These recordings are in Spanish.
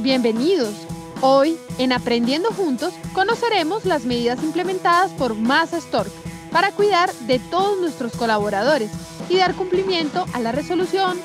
Bienvenidos. Hoy, en Aprendiendo Juntos, conoceremos las medidas implementadas por Masa Stork para cuidar de todos nuestros colaboradores y dar cumplimiento a la Resolución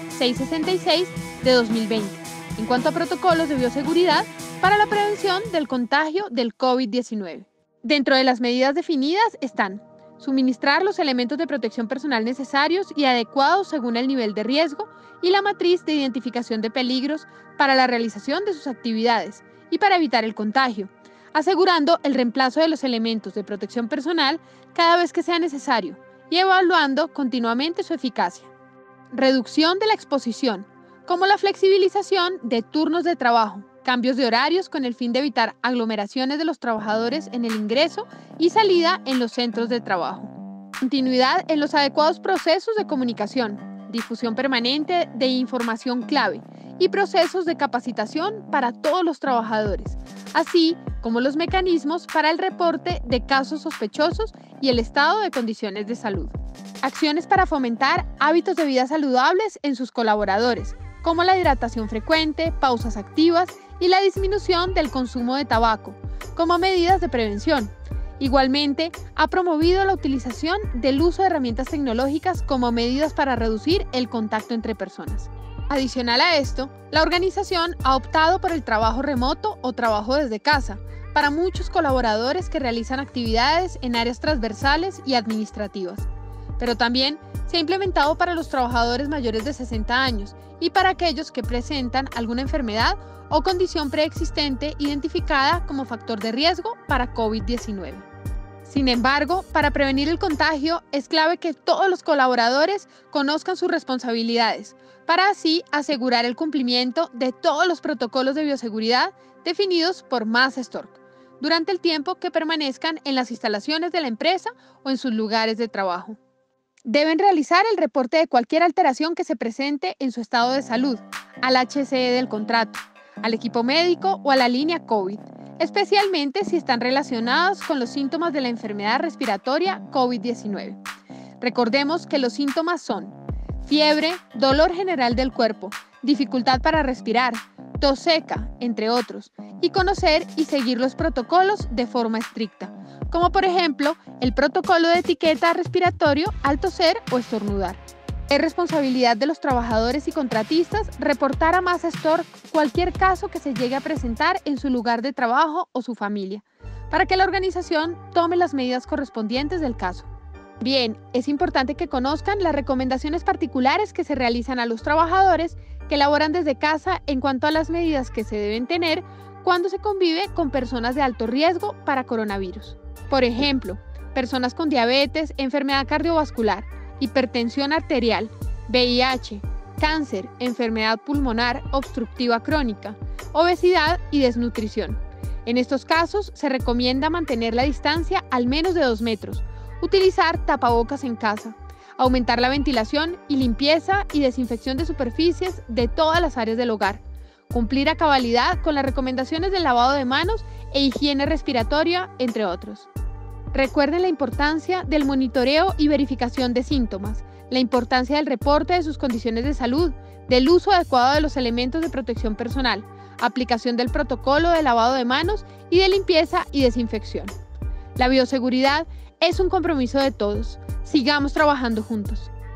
666 de 2020 en cuanto a protocolos de bioseguridad para la prevención del contagio del COVID-19. Dentro de las medidas definidas están suministrar los elementos de protección personal necesarios y adecuados según el nivel de riesgo y la matriz de identificación de peligros para la realización de sus actividades y para evitar el contagio, asegurando el reemplazo de los elementos de protección personal cada vez que sea necesario y evaluando continuamente su eficacia. Reducción de la exposición, como la flexibilización de turnos de trabajo, cambios de horarios con el fin de evitar aglomeraciones de los trabajadores en el ingreso y salida en los centros de trabajo. Continuidad en los adecuados procesos de comunicación, difusión permanente de información clave y procesos de capacitación para todos los trabajadores, así como los mecanismos para el reporte de casos sospechosos y el estado de condiciones de salud. Acciones para fomentar hábitos de vida saludables en sus colaboradores, como la hidratación frecuente, pausas activas y la disminución del consumo de tabaco, como medidas de prevención. Igualmente, ha promovido la utilización del uso de herramientas tecnológicas como medidas para reducir el contacto entre personas. Adicional a esto, la organización ha optado por el trabajo remoto o trabajo desde casa para muchos colaboradores que realizan actividades en áreas transversales y administrativas. Pero también se ha implementado para los trabajadores mayores de 60 años y para aquellos que presentan alguna enfermedad o condición preexistente identificada como factor de riesgo para COVID-19. Sin embargo, para prevenir el contagio es clave que todos los colaboradores conozcan sus responsabilidades, para así asegurar el cumplimiento de todos los protocolos de bioseguridad definidos por Masa Stork, durante el tiempo que permanezcan en las instalaciones de la empresa o en sus lugares de trabajo. Deben realizar el reporte de cualquier alteración que se presente en su estado de salud, al HCE del contrato, al equipo médico o a la línea COVID, especialmente si están relacionados con los síntomas de la enfermedad respiratoria COVID-19. Recordemos que los síntomas son fiebre, dolor general del cuerpo, dificultad para respirar, tos seca, entre otros, y conocer y seguir los protocolos de forma estricta, como por ejemplo el protocolo de etiqueta respiratorio al toser o estornudar. Es responsabilidad de los trabajadores y contratistas reportar a Masa Stork cualquier caso que se llegue a presentar en su lugar de trabajo o su familia, para que la organización tome las medidas correspondientes del caso. Bien, es importante que conozcan las recomendaciones particulares que se realizan a los trabajadores que laboran desde casa en cuanto a las medidas que se deben tener cuando se convive con personas de alto riesgo para coronavirus. Por ejemplo, personas con diabetes, enfermedad cardiovascular, hipertensión arterial, VIH, cáncer, enfermedad pulmonar obstructiva crónica, obesidad y desnutrición. En estos casos se recomienda mantener la distancia al menos de 2 metros, utilizar tapabocas en casa, aumentar la ventilación y limpieza y desinfección de superficies de todas las áreas del hogar, cumplir a cabalidad con las recomendaciones del lavado de manos e higiene respiratoria, entre otros. Recuerden la importancia del monitoreo y verificación de síntomas, la importancia del reporte de sus condiciones de salud, del uso adecuado de los elementos de protección personal, aplicación del protocolo de lavado de manos y de limpieza y desinfección. La bioseguridad es un compromiso de todos. Sigamos trabajando juntos.